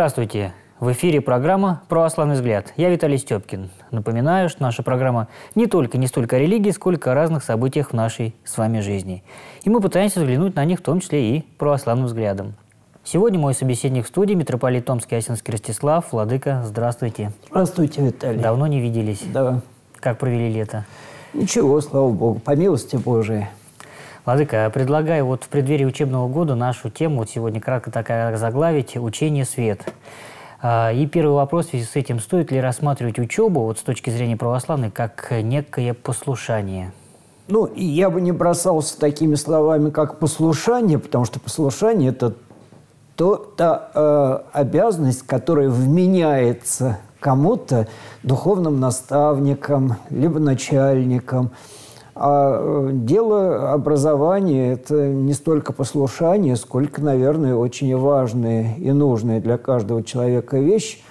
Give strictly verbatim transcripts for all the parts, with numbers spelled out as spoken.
Здравствуйте! В эфире программа «Православный взгляд». Я Виталий Степкин. Напоминаю, что наша программа не только, не столько о религии, сколько о разных событиях в нашей с вами жизни. И мы пытаемся взглянуть на них в том числе и православным взглядом. Сегодня мой собеседник в студии митрополит Томский и Осинский Ростислав. Владыка, здравствуйте. Здравствуйте, Виталий. Давно не виделись. Да. Как провели лето? Ничего, слава Богу, по милости Божией. Владыка, предлагаю вот в преддверии учебного года нашу тему, вот сегодня кратко такая заглавить, «Учение свет». И первый вопрос в связи с этим: стоит ли рассматривать учебу вот с точки зрения православной как некое послушание? Ну, я бы не бросался такими словами, как послушание, потому что послушание – это то, та э, обязанность, которая вменяется кому-то, духовным наставникам, либо начальникам. А дело образования – это не столько послушание, сколько, наверное, очень важная и нужная для каждого человека вещь.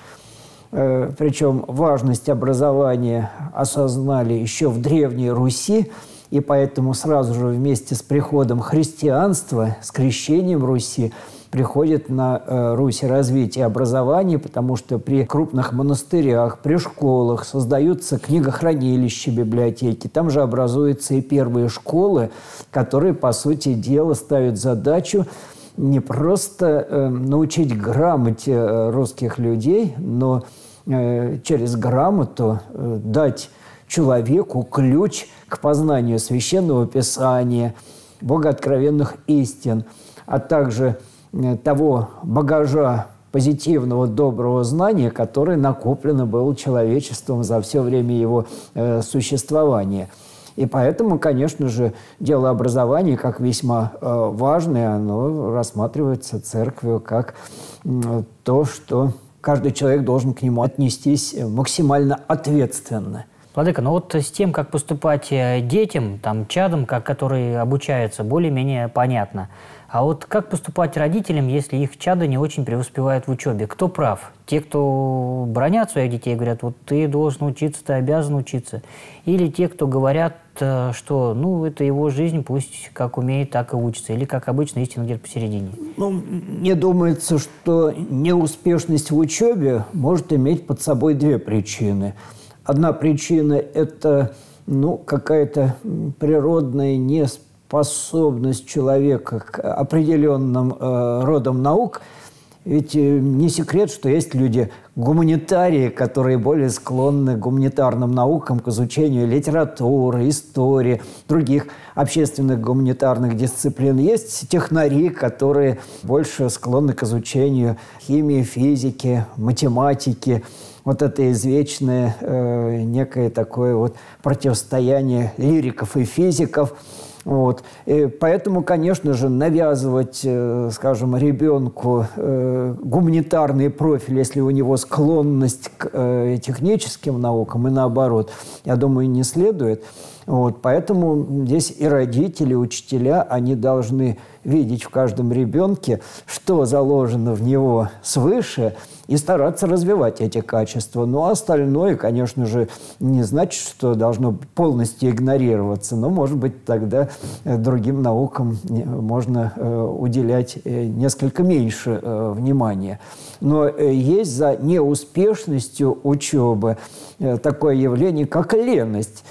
Причем важность образования осознали еще в Древней Руси, и поэтому сразу же вместе с приходом христианства, с крещением Руси, приходит на Русь развитие образования, потому что при крупных монастырях, при школах создаются книгохранилища, библиотеки. Там же образуются и первые школы, которые, по сути дела, ставят задачу не просто э, научить грамоте э, русских людей, но э, через грамоту э, дать человеку ключ к познанию Священного Писания, богооткровенных истин, а также того багажа позитивного, доброго знания, которое накоплено было человечеством за все время его э, существования. И поэтому, конечно же, дело образования как весьма э, важное, оно рассматривается церковью как э, то, что каждый человек должен к нему отнестись максимально ответственно. Владыка, ну вот с тем, как поступать детям, там, чадам, как, которые обучаются, более-менее понятно. А вот как поступать родителям, если их чада не очень преуспевают в учебе? Кто прав? Те, кто бранят своих детей, говорят, вот ты должен учиться, ты обязан учиться? Или те, кто говорят, что ну это его жизнь, пусть как умеет, так и учится? Или, как обычно, истина где-то посередине? Ну, мне думается, что неуспешность в учебе может иметь под собой две причины. Одна причина – это ну, какая-то природная неспособность человека к определенным э, родам наук. Ведь э, не секрет, что есть люди гуманитарии, которые более склонны к гуманитарным наукам, к изучению литературы, истории, других общественных гуманитарных дисциплин. Есть технари, которые больше склонны к изучению химии, физики, математики. Вот это извечное э, некое такое вот противостояние лириков и физиков. Вот. И поэтому, конечно же, навязывать, э, скажем, ребенку э, гуманитарный профиль, если у него склонность к э, техническим наукам и наоборот, я думаю, не следует. Вот. Поэтому здесь и родители, и учителя, они должны видеть в каждом ребенке, что заложено в него свыше, и стараться развивать эти качества. Ну, а остальное, конечно же, не значит, что должно полностью игнорироваться, но, может быть, тогда другим наукам можно уделять несколько меньше внимания. Но есть за неуспешностью учебы такое явление, как леность.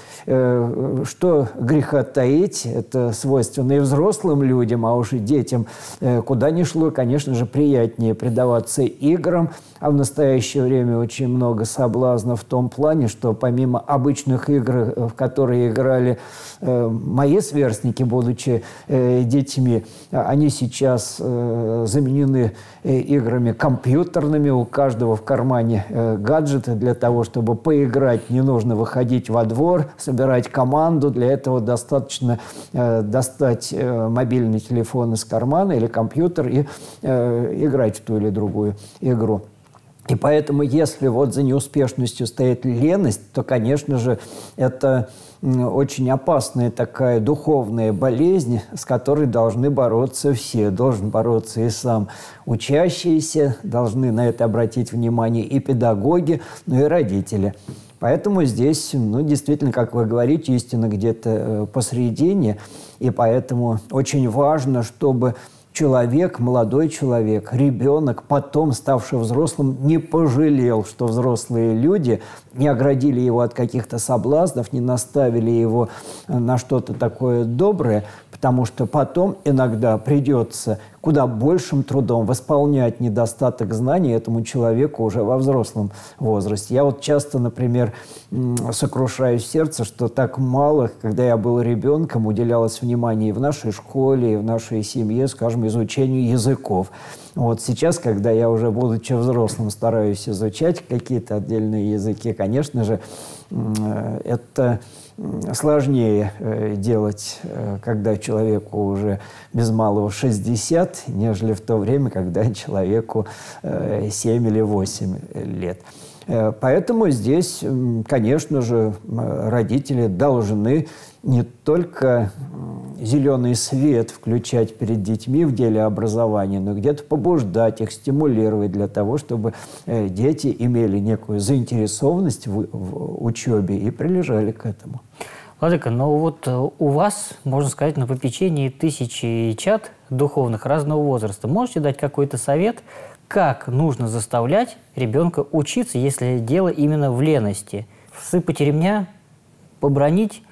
Что греха таить, это свойственно и взрослым людям, а уж и детям куда ни шло, конечно же, приятнее предаваться играм. А в настоящее время очень много соблазнов в том плане, что помимо обычных игр, в которые играли э, мои сверстники, будучи э, детьми, они сейчас э, заменены э, играми компьютерными. У каждого в кармане э, гаджеты для того, чтобы поиграть. Не нужно выходить во двор, собирать команду. Для этого достаточно э, достать э, мобильный телефон из кармана или компьютер и э, играть в ту или другую игру. И поэтому, если вот за неуспешностью стоит леность, то, конечно же, это очень опасная такая духовная болезнь, с которой должны бороться все. Должен бороться и сам учащийся, должны на это обратить внимание и педагоги, но и родители. Поэтому здесь, ну, действительно, как вы говорите, истина где-то посредине. И поэтому очень важно, чтобы человек, молодой человек, ребенок, потом, ставший взрослым, не пожалел, что взрослые люди не оградили его от каких-то соблазнов, не наставили его на что-то такое доброе, потому что потом иногда придется куда большим трудом восполнять недостаток знаний этому человеку уже во взрослом возрасте. Я вот часто, например, сокрушаюсь в сердце, что так мало, когда я был ребенком, уделялось внимание и в нашей школе, и в нашей семье, скажем, изучению языков. Вот сейчас, когда я уже, будучи взрослым, стараюсь изучать какие-то отдельные языки, конечно же, это сложнее делать, когда человеку уже без малого шестьдесят, нежели в то время, когда человеку семь или восемь лет. Поэтому здесь, конечно же, родители должны не только зеленый свет включать перед детьми в деле образования, но где-то побуждать их, стимулировать для того, чтобы дети имели некую заинтересованность в, в учебе и прилежали к этому. Владыка, но вот у вас, можно сказать, на попечении тысячи чад духовных разного возраста. Можете дать какой-то совет, как нужно заставлять ребенка учиться, если дело именно в лености? Всыпать ремня, побранить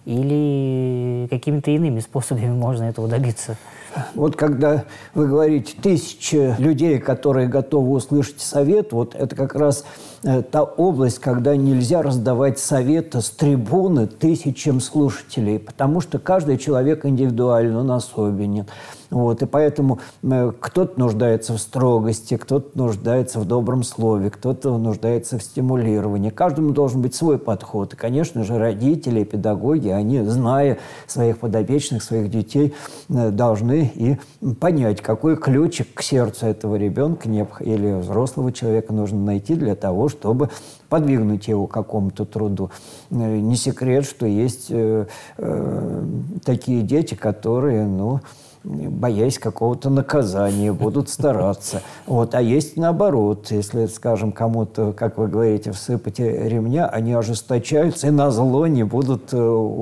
или какими-то иными способами можно этого добиться? Вот когда вы говорите тысячи людей, которые готовы услышать совет, вот это как раз э, та область, когда нельзя раздавать советы с трибуны тысячам слушателей, потому что каждый человек индивидуален, он особенен. Вот, и поэтому э, кто-то нуждается в строгости, кто-то нуждается в добром слове, кто-то нуждается в стимулировании. Каждому должен быть свой подход. И, конечно же, родители, педагоги, они, зная своих подопечных, своих детей, э, должны и понять, какой ключик к сердцу этого ребенка или взрослого человека нужно найти для того, чтобы подвигнуть его к какому-то труду. Не секрет, что есть э, э, такие дети, которые, ну, боясь какого-то наказания, будут стараться. Вот. А есть наоборот. Если, скажем, кому-то, как вы говорите, всыпать ремня, они ожесточаются и назло не будут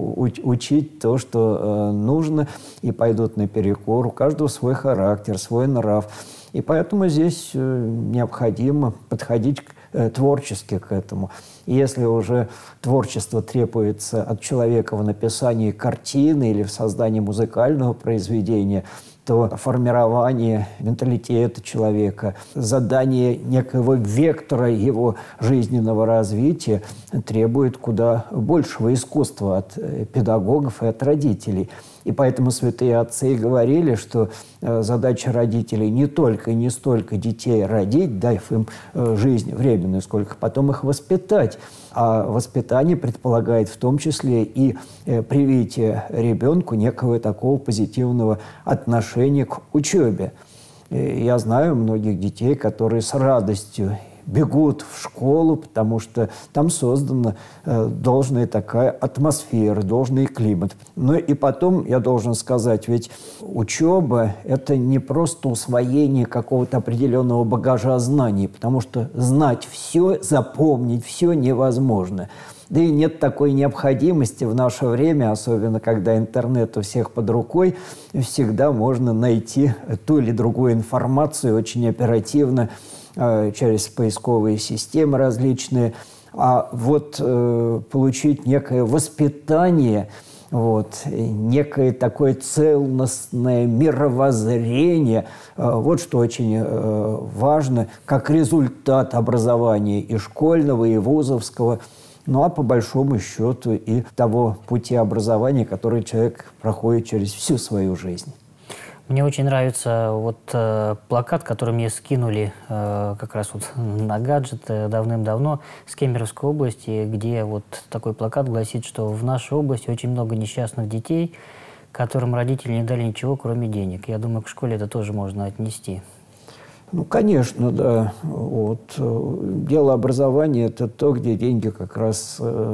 учить то, что нужно, и пойдут наперекор. У каждого свой характер, свой нрав. И поэтому здесь необходимо подходить творчески к этому. И если уже творчество требуется от человека в написании картины или в создании музыкального произведения, то формирование менталитета человека, задание некого вектора его жизненного развития требует куда большего искусства от педагогов и от родителей. И поэтому святые отцы говорили, что задача родителей не только и не столько детей родить, дав им жизнь временную, сколько потом их воспитать. А воспитание предполагает в том числе и привитие ребенку некого такого позитивного отношения к учебе. Я знаю многих детей, которые с радостью бегут в школу, потому что там создана э, должная такая атмосфера, должный климат. Ну и потом, я должен сказать, ведь учеба – это не просто усвоение какого-то определенного багажа знаний, потому что знать все, запомнить все невозможно. Да и нет такой необходимости в наше время, особенно когда интернет у всех под рукой, всегда можно найти ту или другую информацию очень оперативно, через поисковые системы различные, а вот э, получить некое воспитание, вот, некое такое целостное мировоззрение, э, вот что очень э, важно, как результат образования и школьного, и вузовского, ну а по большому счету и того пути образования, который человек проходит через всю свою жизнь. Мне очень нравится вот э, плакат, который мне скинули э, как раз вот на гаджет э, давным-давно с Кемеровской области, где вот такой плакат гласит, что в нашей области очень много несчастных детей, которым родители не дали ничего, кроме денег. Я думаю, к школе это тоже можно отнести. Ну, конечно, да. Вот. Дело образования – это то, где деньги как раз э,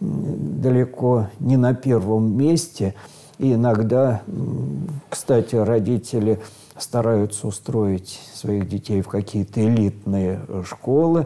далеко не на первом месте. И иногда, кстати, родители стараются устроить своих детей в какие-то элитные школы,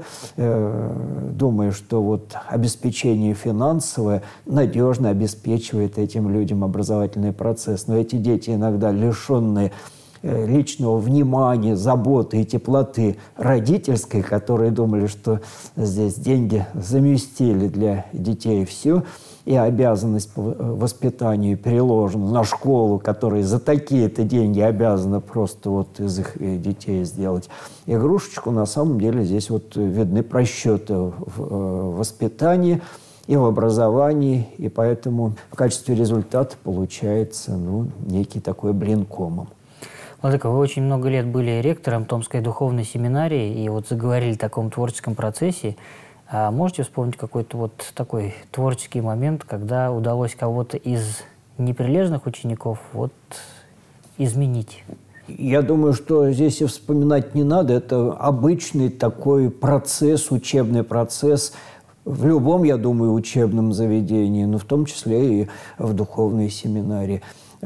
э, думая, что вот обеспечение финансовое надежно обеспечивает этим людям образовательный процесс. Но эти дети, иногда лишенные личного внимания, заботы и теплоты родительской, которые думали, что здесь деньги заместили для детей все, и обязанность по воспитанию переложена на школу, которая за такие-то деньги обязана просто вот из их детей сделать игрушечку, на самом деле здесь вот видны просчеты в воспитании и в образовании, и поэтому в качестве результата получается ну, некий такой блин комом. Владыка, вы очень много лет были ректором Томской духовной семинарии и вот заговорили о таком творческом процессе. А можете вспомнить какой-то вот такой творческий момент, когда удалось кого-то из неприлежных учеников вот изменить? Я думаю, что здесь и вспоминать не надо. Это обычный такой процесс, учебный процесс в любом, я думаю, учебном заведении, но в том числе и в духовной семинарии.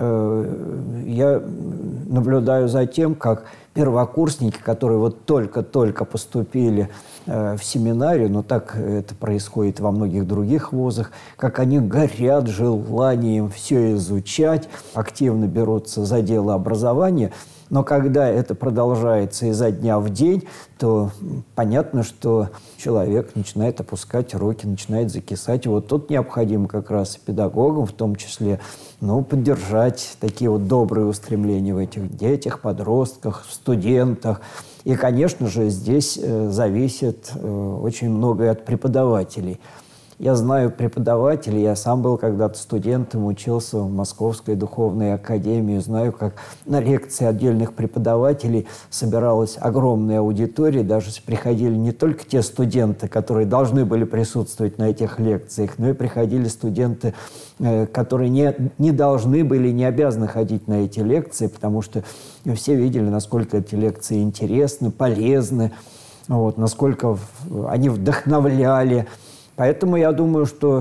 Я наблюдаю за тем, как первокурсники, которые вот только-только поступили в семинарию, но так это происходит во многих других вузах, как они горят желанием все изучать, активно берутся за дело образования. Но когда это продолжается изо дня в день, то понятно, что человек начинает опускать руки, начинает закисать. И вот тут необходимо как раз педагогам в том числе ну, поддержать такие вот добрые устремления в этих детях, подростках, студентах. И, конечно же, здесь зависит очень многое от преподавателей. Я знаю преподавателей, я сам был когда-то студентом, учился в Московской духовной академии, знаю, как на лекции отдельных преподавателей собиралась огромная аудитория, даже приходили не только те студенты, которые должны были присутствовать на этих лекциях, но и приходили студенты, которые не, не должны были, не обязаны ходить на эти лекции, потому что все видели, насколько эти лекции интересны, полезны, вот, насколько они вдохновляли. Поэтому я думаю, что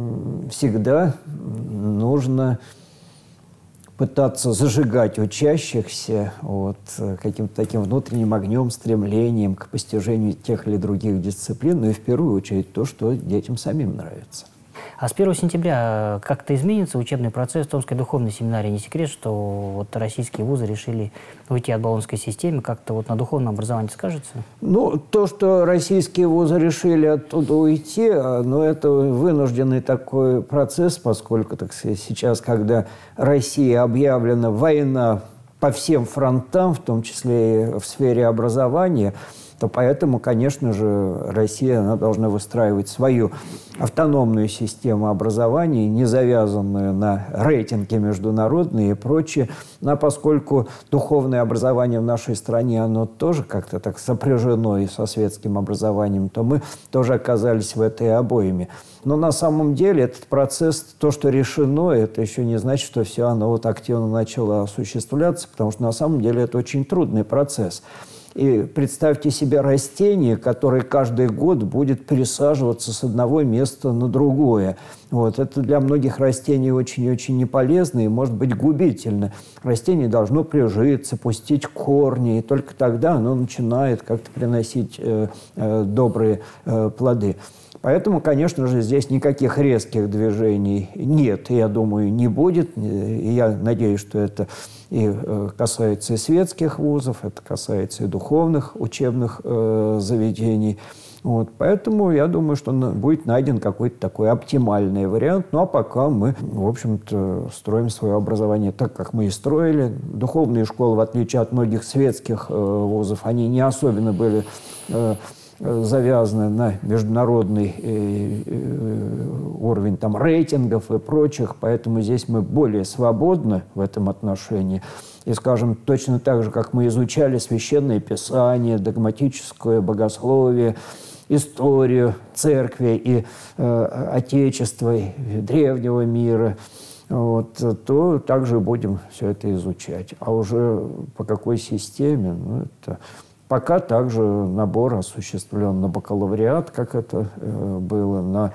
всегда нужно пытаться зажигать учащихся вот, каким-то таким внутренним огнем, стремлением к постижению тех или других дисциплин, но и в первую очередь то, что детям самим нравится. А с первого сентября как-то изменится учебный процесс Томской духовной семинарии? Не секрет, что вот российские вузы решили уйти от болонской системы, как-то вот на духовном образовании скажется? Ну, то, что российские вузы решили оттуда уйти, но это вынужденный такой процесс, поскольку, так сказать, сейчас, когда Россия объявлена война по всем фронтам, в том числе и в сфере образования, то поэтому, конечно же, Россия она должна выстраивать свою автономную систему образования, не завязанную на рейтинги международные и прочее. Но поскольку духовное образование в нашей стране, оно тоже как-то так сопряжено и со светским образованием, то мы тоже оказались в этой обойме. Но на самом деле этот процесс, то, что решено, это еще не значит, что все оно вот активно начало осуществляться, потому что на самом деле это очень трудный процесс. И представьте себе растение, которое каждый год будет пересаживаться с одного места на другое. Вот. Это для многих растений очень-очень неполезно и может быть губительно. Растение должно прижиться, пустить корни, и только тогда оно начинает как-то приносить э, э, добрые э, плоды. Поэтому, конечно же, здесь никаких резких движений нет, и, я думаю, не будет. И я надеюсь, что это и касается и светских вузов, это касается и духовных учебных э, заведений. Вот. Поэтому я думаю, что будет найден какой-то такой оптимальный вариант. Ну, а пока мы, в общем-то, строим свое образование так, как мы и строили. Духовные школы, в отличие от многих светских э, вузов, они не особенно были э, завязаны на международный э, э, уровень там, рейтингов и прочих, поэтому здесь мы более свободны в этом отношении. И, скажем, точно так же, как мы изучали Священное Писание, догматическое богословие, историю церкви и э, Отечества, и древнего мира, вот, то также будем все это изучать. А уже по какой системе, ну, это... Пока также набор осуществлен на бакалавриат, как это э, было, на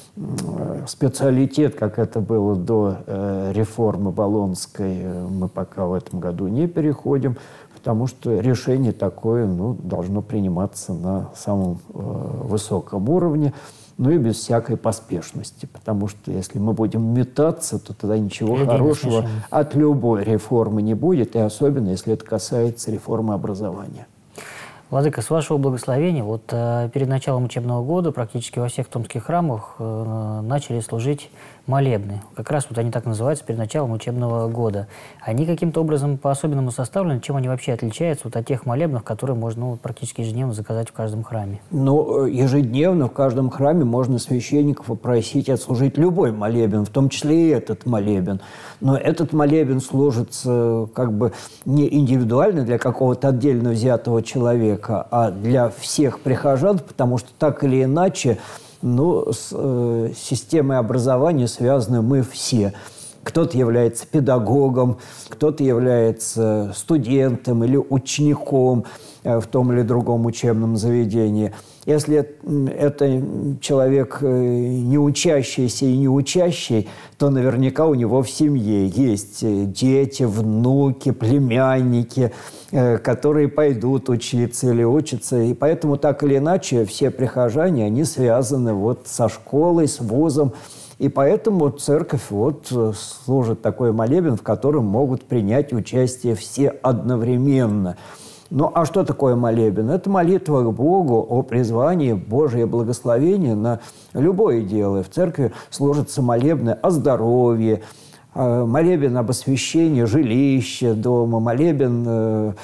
э, специалитет, как это было до э, реформы Болонской, э, мы пока в этом году не переходим, потому что решение такое ну, должно приниматься на самом э, высоком уровне. ну и без всякой поспешности. Потому что если мы будем метаться, то тогда ничего Людей хорошего от любой реформы не будет, и особенно, если это касается реформы образования. Владыка, с вашего благословения, вот э, перед началом учебного года практически во всех томских храмах э, начали служить молебны. Как раз вот они так называются, перед началом учебного года. Они каким-то образом по-особенному составлены? Чем они вообще отличаются вот от тех молебнов, которые можно ну, практически ежедневно заказать в каждом храме? Ну, ежедневно в каждом храме можно священников попросить отслужить любой молебен, в том числе и этот молебен. Но этот молебен служится как бы не индивидуально для какого-то отдельно взятого человека, а для всех прихожан, потому что так или иначе, ну, с э, системой образования связаны мы все. Кто-то является педагогом, кто-то является студентом или учеником э, в том или другом учебном заведении. Если это человек не учащийся и не учащий, то наверняка у него в семье есть дети, внуки, племянники, которые пойдут учиться или учатся. И поэтому так или иначе все прихожане, они связаны вот со школой, с вузом. И поэтому церковь вот служит такой молебен, в котором могут принять участие все одновременно. Ну, а что такое молебен? Это молитва к Богу о призвании Божие благословения на любое дело. В церкви служатся молебны о здоровье, молебен об освящении жилища дома, молебен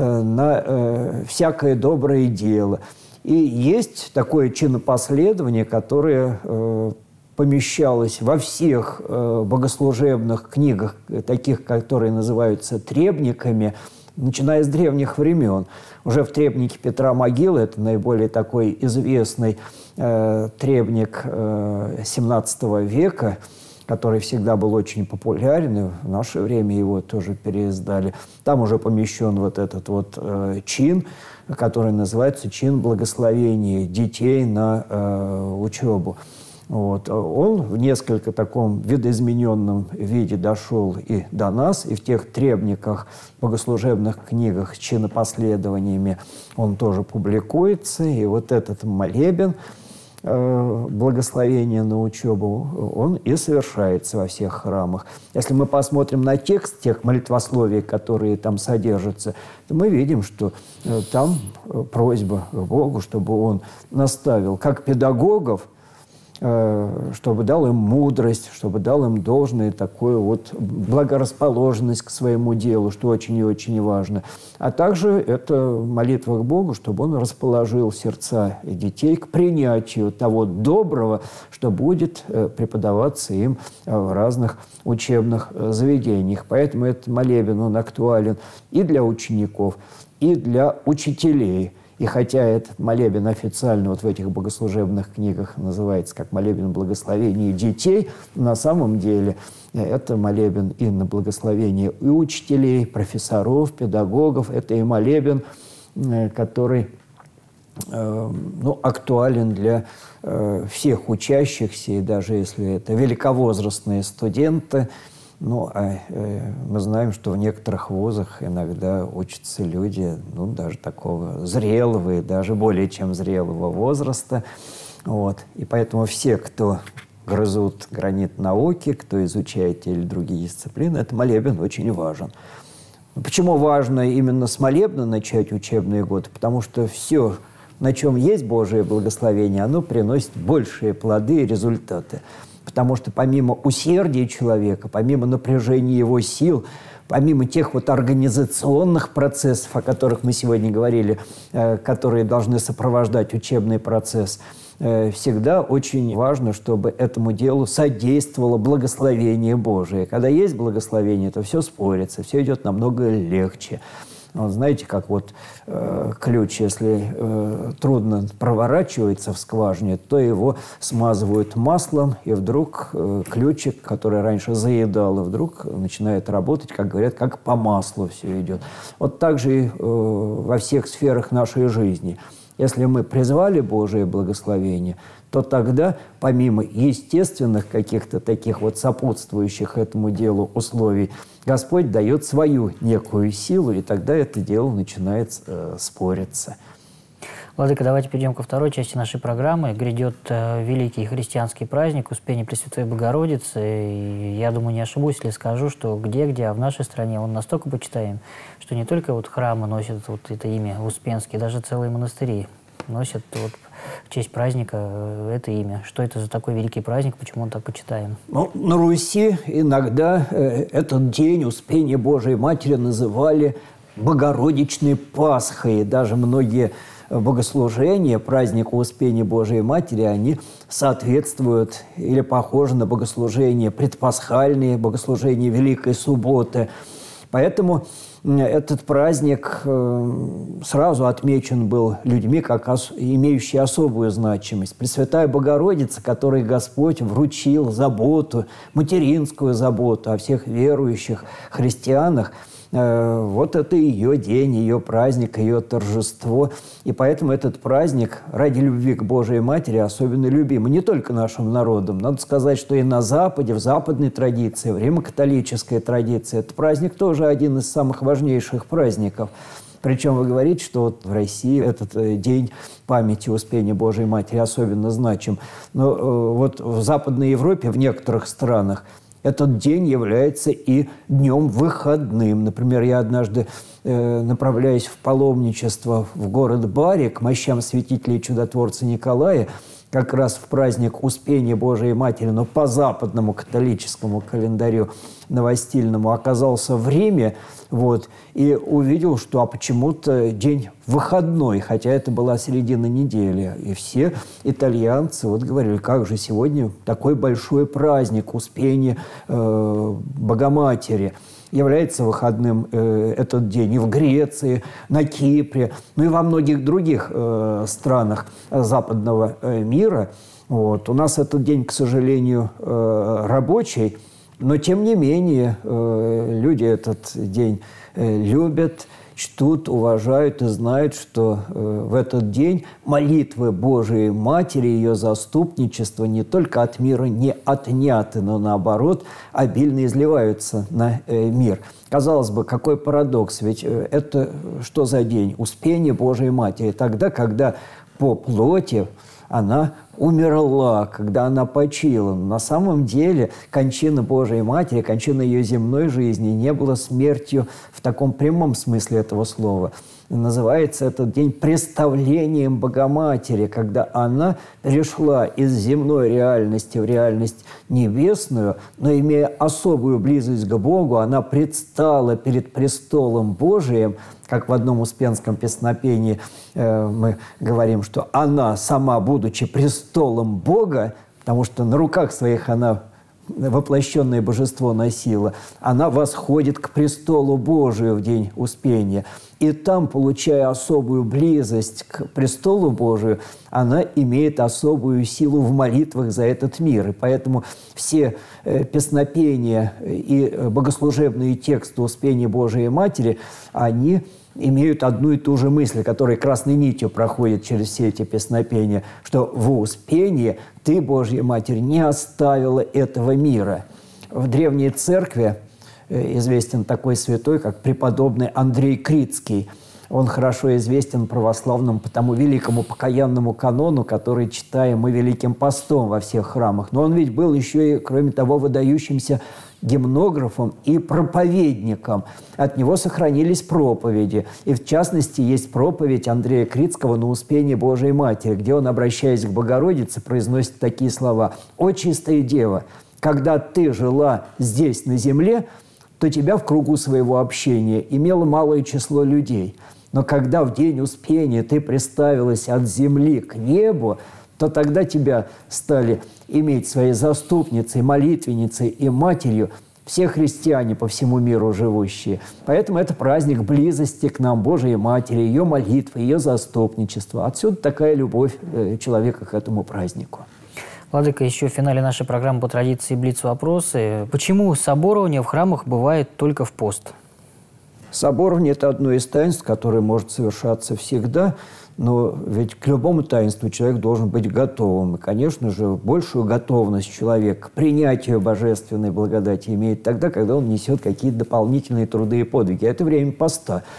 на всякое доброе дело. И есть такое чинопоследование, которое помещалось во всех богослужебных книгах, таких, которые называются требниками, начиная с древних времен. Уже в требнике Петра Могилы, это наиболее такой известный э, требник э, семнадцатого века, который всегда был очень популярен, и в наше время его тоже переиздали. Там уже помещен вот этот вот э, чин, который называется чин благословения детей на э, учебу. Вот. Он в несколько таком видоизмененном виде дошел и до нас, и в тех требниках, богослужебных книгах с чинопоследованиями он тоже публикуется. И вот этот молебен э, благословения на учебу, он и совершается во всех храмах. Если мы посмотрим на текст тех молитвословий, которые там содержатся, то мы видим, что э, там просьба к Богу, чтобы он наставил как педагогов, чтобы дал им мудрость, чтобы дал им должное такую вот благорасположенность к своему делу, что очень и очень важно. А также это молитва к Богу, чтобы Он расположил сердца детей к принятию того доброго, что будет преподаваться им в разных учебных заведениях. Поэтому этот молебен, он актуален и для учеников, и для учителей. И хотя этот молебен официально вот в этих богослужебных книгах называется как молебен благословения детей, на самом деле это молебен и на благословение и учителей, профессоров, педагогов. Это и молебен, который э, ну, актуален для э, всех учащихся, и даже если это великовозрастные студенты. Ну, а э, мы знаем, что в некоторых вузах иногда учатся люди, ну, даже такого зрелого и даже более чем зрелого возраста. Вот. И поэтому все, кто грызут гранит науки, кто изучает те или другие дисциплины, этот молебен очень важен. Почему важно именно с молебна начать учебный год? Потому что все, на чем есть Божие благословение, оно приносит большие плоды и результаты. Потому что помимо усердия человека, помимо напряжения его сил, помимо тех вот организационных процессов, о которых мы сегодня говорили, э, которые должны сопровождать учебный процесс, э, всегда очень важно, чтобы этому делу содействовало благословение Божие. Когда есть благословение, то все спорится, все идет намного легче. Вот знаете, как вот э, ключ, если э, трудно проворачивается в скважине, то его смазывают маслом, и вдруг э, ключик, который раньше заедал, и вдруг начинает работать, как говорят, как по маслу все идет. Вот так же и э, во всех сферах нашей жизни. Если мы призвали Божие благословение, то тогда, помимо естественных каких-то таких вот сопутствующих этому делу условий, Господь дает свою некую силу, и тогда это дело начинает э, спориться. Владыка, давайте перейдем ко второй части нашей программы. Грядет э, великий христианский праздник Успения Пресвятой Богородицы. И я думаю, не ошибусь, если скажу, что где-где, а в нашей стране он настолько почитаем, что не только вот храмы носят вот это имя Успенский, даже целые монастыри носят вот в честь праздника это имя. Что это за такой великий праздник, почему он так почитаем? Ну, на Руси иногда э, этот день Успения Божией Матери называли Богородичной Пасхой. Даже многие богослужения праздника Успения Божией Матери, они соответствуют или похожи на богослужения предпасхальные, богослужения Великой Субботы. Поэтому этот праздник сразу отмечен был людьми как имеющий особую значимость. Пресвятая Богородица, которой Господь вручил заботу, материнскую заботу о всех верующих христианах, вот это ее день, ее праздник, ее торжество. И поэтому этот праздник ради любви к Божией Матери особенно любим. И не только нашим народом. Надо сказать, что и на Западе, в западной традиции, в римо-католической традиции, этот праздник тоже один из самых важнейших праздников. Причем вы говорите, что вот в России этот день памяти Успения Божией Матери особенно значим. Но вот в Западной Европе, в некоторых странах, этот день является и днем выходным. Например, я однажды, э, направляясь в паломничество в город Бари к мощам святителя и чудотворца Николая, как раз в праздник Успения Божией Матери, но по западному католическому календарю новостильному, оказался в Риме, вот, и увидел, что а почему-то день выходной, хотя это была середина недели. И все итальянцы вот говорили, как же сегодня такой большой праздник Успения э, Богоматери. Является выходным э, этот день и в Греции, на Кипре, ну и во многих других э, странах западного э, мира. Вот. У нас этот день, к сожалению, э, рабочий, но тем не менее э, люди этот день э, любят, чтут, уважают и знают, что э, в этот день молитвы Божией Матери, ее заступничество не только от мира не отняты, но наоборот обильно изливаются на э, мир. Казалось бы, какой парадокс, ведь э, это что за день? Успение Божией Матери. Тогда, когда по плоти она умерла, когда она почила. На самом деле кончина Божией Матери, кончина ее земной жизни не была смертью в таком прямом смысле этого слова. Называется этот день представлением Богоматери, когда она перешла из земной реальности в реальность небесную, но имея особую близость к Богу, она предстала перед престолом Божиим, как в одном успенском песнопении э, мы говорим, что она сама, будучи престолом Бога, потому что на руках своих она воплощенное божество носила, она восходит к престолу Божию в день Успения. И там, получая особую близость к престолу Божию, она имеет особую силу в молитвах за этот мир. И поэтому все э, песнопения и богослужебные тексты Успения Божией Матери, они имеют одну и ту же мысль, которая красной нитью проходит через все эти песнопения, что в Успении ты, Божья Матерь, не оставила этого мира. В древней церкви известен такой святой, как преподобный Андрей Критский. Он хорошо известен православным по тому великому покаянному канону, который читаем мы Великим постом во всех храмах. Но он ведь был еще и, кроме того, выдающимся гимнографом и проповедником. От него сохранились проповеди. И в частности, есть проповедь Андрея Критского на Успение Божией Матери, где он, обращаясь к Богородице, произносит такие слова: «О, чистая Дева, когда ты жила здесь, на земле, то тебя в кругу своего общения имело малое число людей. Но когда в день Успения ты приставилась от земли к небу, то тогда тебя стали иметь своей заступницей, молитвенницей и матерью все христиане по всему миру живущие. Поэтому это праздник близости к нам Божией Матери, ее молитвы, ее заступничества. Отсюда такая любовь человека к этому празднику». Владыка, еще в финале нашей программы по традиции блиц-вопросы. Почему соборование в храмах бывает только в пост? Соборование – это одно из таинств, которое может совершаться всегда, но ведь к любому таинству человек должен быть готовым. И, конечно же, большую готовность человек к принятию божественной благодати имеет тогда, когда он несет какие-то дополнительные труды и подвиги. Это время поста.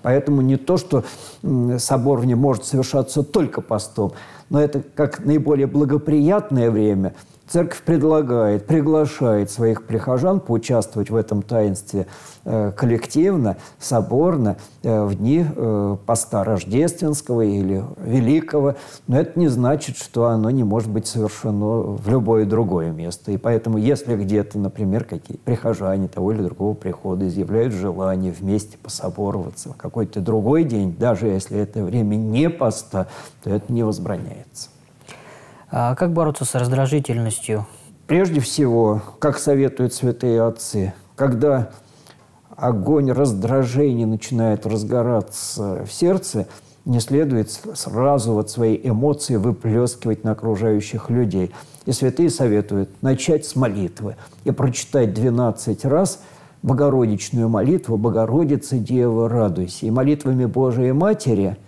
Поэтому не то, что собор не может совершаться только постом, но это как наиболее благоприятное время. Церковь предлагает, приглашает своих прихожан поучаствовать в этом таинстве э, коллективно, соборно, э, в дни э, поста рождественского или великого. Но это не значит, что оно не может быть совершено в любое другое место. И поэтому, если где-то, например, какие прихожане того или другого прихода изъявляют желание вместе пособороваться в какой-то другой день, даже если это время не поста, то это не возбраняется. А как бороться с раздражительностью? Прежде всего, как советуют святые отцы, когда огонь раздражения начинает разгораться в сердце, не следует сразу вот свои эмоции выплескивать на окружающих людей. И святые советуют начать с молитвы и прочитать двенадцать раз Богородичную молитву «Богородица, Дева, радуйся». И молитвами Божией Матери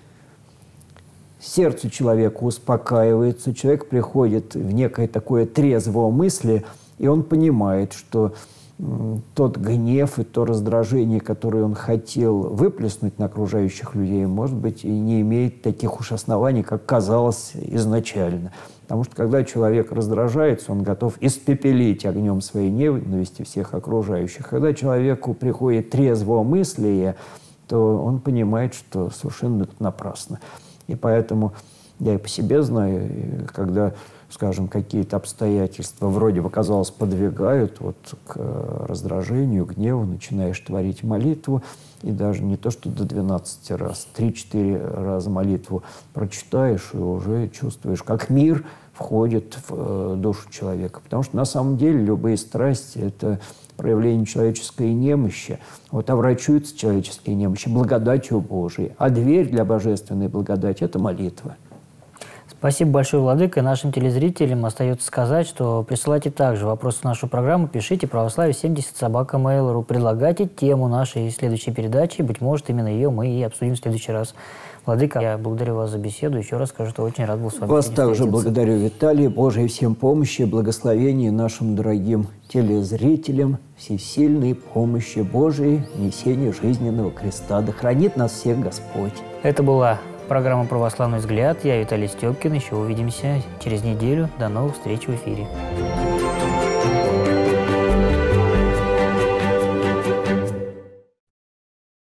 сердце человека успокаивается, человек приходит в некое такое трезвое мысли, и он понимает, что м, тот гнев и то раздражение, которое он хотел выплеснуть на окружающих людей, может быть, и не имеет таких уж оснований, как казалось изначально. Потому что когда человек раздражается, он готов испепелить огнем своей ненависти всех окружающих. Когда человеку приходит трезвое мыслие, то он понимает, что совершенно это напрасно. И поэтому я и по себе знаю, когда, скажем, какие-то обстоятельства вроде бы, казалось, подвигают вот к раздражению, гневу, начинаешь творить молитву, и даже не то, что до двенадцати раз, три-четыре раза молитву прочитаешь, и уже чувствуешь, как мир входит в душу человека. Потому что на самом деле любые страсти – это проявление человеческой немощи. Вот оврачуются человеческие немощи благодатью Божией. А дверь для божественной благодати – это молитва. Спасибо большое, Владыка. Нашим телезрителям остается сказать, что присылайте также вопросы в нашу программу, пишите православие семьдесят собака mail точка ру, предлагайте тему нашей следующей передачи. Быть может, именно ее мы и обсудим в следующий раз. Владыка, я благодарю вас за беседу. Еще раз скажу, что очень рад был с вами Вас встретиться. также благодарю, Виталий. Божьей всем помощи, благословений нашим дорогим телезрителям, всесильной помощи Божией, несения жизненного креста. Да хранит нас всех Господь. Это была программа «Православный взгляд». Я Виталий Степкин. Еще увидимся через неделю. До новых встреч в эфире.